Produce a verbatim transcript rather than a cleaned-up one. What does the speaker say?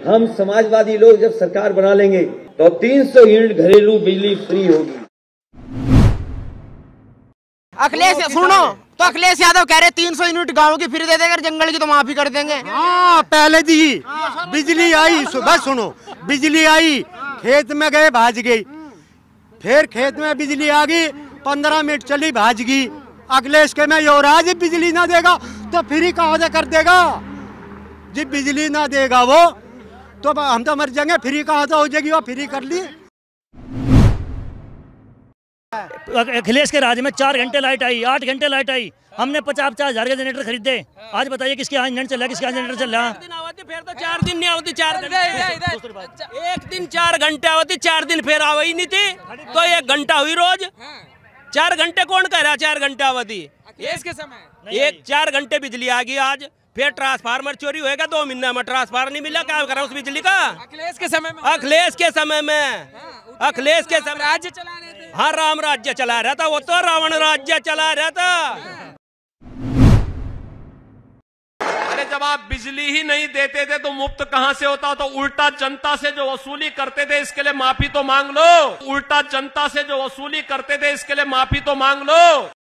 हम समाजवादी लोग जब सरकार बना लेंगे तो तीन सौ यूनिट घरेलू बिजली फ्री होगी। अखिलेश सुनो तो अखिलेश यादव कह रहे तीन सौ यूनिट गाँव की फ्री दे देंगे, जंगल की तो माफी कर देंगे। हाँ पहले दी बिजली आई, सुबह सुनो बिजली आई, खेत में गए भाज गई, फिर खेत में बिजली आ गई, पंद्रह मिनट चली भाज गई। अखिलेश के में युवराज बिजली ना देगा तो फ्री कहाँ से कर देगा? जब बिजली ना देगा वो तो हम तो मर जाएंगे, फ्री कहाँ से हो जाएगी? वो फ्री कर ली। अखिलेश के राज्य में चार घंटे लाइट आई, आठ घंटे लाइट आई, हमने पचास पचास हजार के जनरेटर खरीदे। आज बताइए किसके यहाँ इंजन चल रहा है, किसके यहाँ जनरेटर चल रहा है? फिर तो चार दिन नहीं आवती, चार एक दिन चार घंटे आवती, चार दिन फिर आवा ही नहीं थी, तो एक घंटा हुई रोज। चार घंटे कौन कह रहा चार घंटे आवती? इसके समय एक चार घंटे बिजली आ गई आज, फिर ट्रांसफार्मर चोरी होएगा, दो महीने में ट्रांसफार्मर नहीं मिला, क्या करा उस बिजली का? अखिलेश के समय में अखिलेश के समय में अखिलेश के समय राज्य चला रहे थे। हाँ राम राज्य चला रहा था, वो तो रावण राज्य चला रहा था। अरे जब आप बिजली ही नहीं देते थे तो मुफ्त कहां से होता? तो उल्टा जनता से जो वसूली करते थे इसके लिए माफी तो मांग लो। उल्टा जनता से जो वसूली करते थे इसके लिए माफी तो मांग लो।